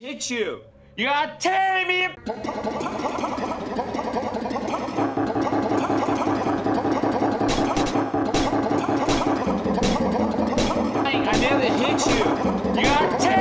hit you. You gotta tear me. I never hit you. You gotta tear